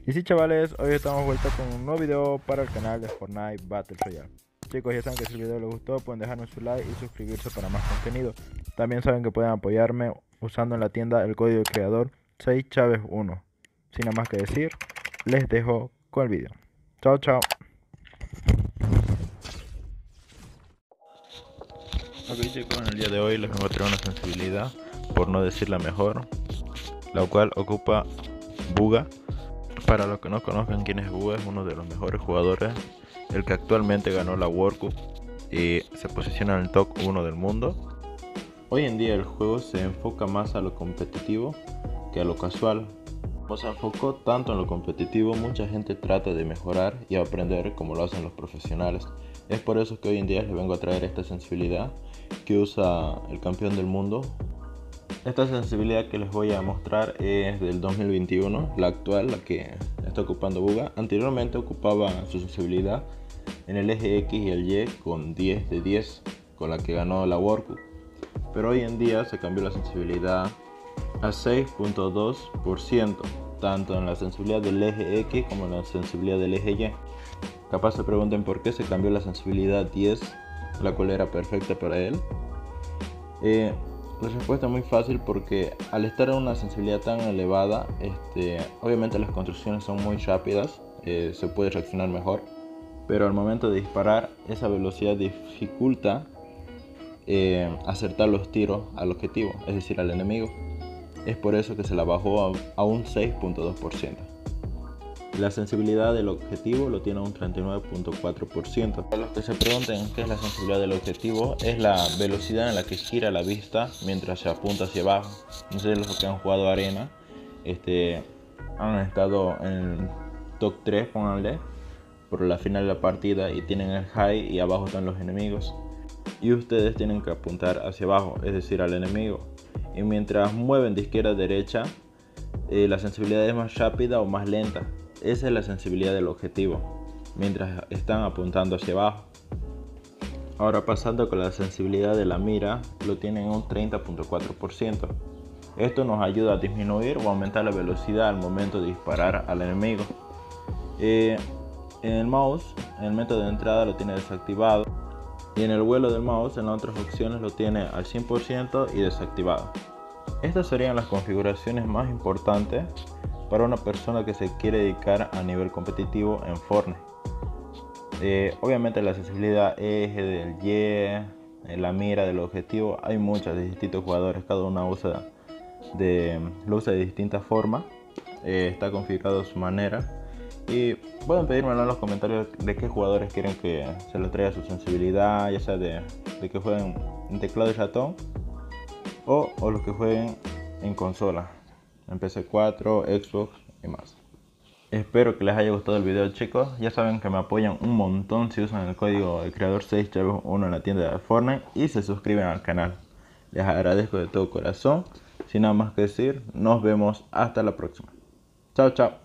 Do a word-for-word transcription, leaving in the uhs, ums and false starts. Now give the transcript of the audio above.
Y sí, chavales, hoy estamos vuelta con un nuevo video para el canal de Fortnite Battle Royale. Chicos, ya saben que si el video les gustó pueden dejarnos su like y suscribirse para más contenido. También saben que pueden apoyarme usando en la tienda el código de creador seis chaves uno. Sin nada más que decir, les dejo con el video. Chao, chao. Ok, chicos, en el día de hoy les vengo a traer una sensibilidad, por no decir la mejor, la cual ocupa Buga. Para los que no conozcan quién es Buga, es uno de los mejores jugadores, el que actualmente ganó la World Cup y se posiciona en el top uno del mundo. Hoy en día el juego se enfoca más a lo competitivo que a lo casual. Como se enfocó tanto en lo competitivo, mucha gente trata de mejorar y aprender como lo hacen los profesionales. Es por eso que hoy en día les vengo a traer esta sensibilidad que usa el campeón del mundo. Esta sensibilidad que les voy a mostrar es del dos mil veintiuno, la actual, la que está ocupando Buga. Anteriormente ocupaba su sensibilidad en el eje X y el Y con diez de diez, con la que ganó la World Cup. Pero hoy en día se cambió la sensibilidad a seis punto dos por ciento, tanto en la sensibilidad del eje X como en la sensibilidad del eje Y. Capaz se pregunten por qué se cambió la sensibilidad diez, la cual era perfecta para él. Eh, La respuesta es muy fácil, porque al estar en una sensibilidad tan elevada, este, obviamente las construcciones son muy rápidas, eh, se puede reaccionar mejor, pero al momento de disparar esa velocidad dificulta eh, acertar los tiros al objetivo, es decir, al enemigo. Es por eso que se la bajó a, a un seis punto dos por ciento. La sensibilidad del objetivo lo tiene a un treinta y nueve punto cuatro por ciento. Para los que se pregunten qué es la sensibilidad del objetivo, es la velocidad en la que gira la vista mientras se apunta hacia abajo. No sé, los que han jugado arena este, han estado en el top tres, pónganle, por la final de la partida, y tienen el high y abajo están los enemigos. Y ustedes tienen que apuntar hacia abajo, es decir, al enemigo. Y mientras mueven de izquierda a derecha, eh, la sensibilidad es más rápida o más lenta. Esa es la sensibilidad del objetivo, mientras están apuntando hacia abajo. Ahora, pasando con la sensibilidad de la mira, lo tienen un treinta punto cuatro por ciento. Esto nos ayuda a disminuir o aumentar la velocidad al momento de disparar al enemigo. Eh, en el mouse, en el método de entrada lo tiene desactivado, y en el vuelo del mouse, en las otras opciones, lo tiene al cien por ciento y desactivado. Estas serían las configuraciones más importantes para una persona que se quiere dedicar a nivel competitivo en Fortnite. Eh, obviamente la sensibilidad eje del Y, la mira del objetivo, hay muchas de distintos jugadores, cada una usa de, lo usa de distinta forma, eh, está configurado a su manera. Y pueden pedírmelo en los comentarios de qué jugadores quieren que se les traiga su sensibilidad, ya sea de, de que jueguen en teclado y ratón, o, o los que jueguen en consola, en P C cuatro, Xbox y más. Espero que les haya gustado el video, chicos. Ya saben que me apoyan un montón si usan el código de creador seis chaves uno en la tienda de Fortnite y se suscriben al canal. Les agradezco de todo corazón. Sin nada más que decir, nos vemos hasta la próxima. Chao, chao.